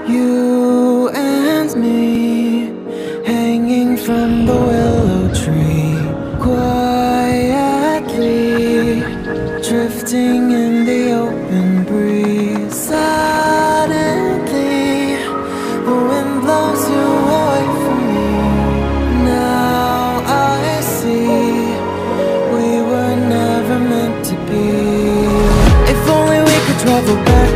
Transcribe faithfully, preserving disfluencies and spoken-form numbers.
You and me, hanging from the willow tree, quietly drifting in the open breeze. Suddenly, the wind blows you away from me. Now I see we were never meant to be. If only we could travel back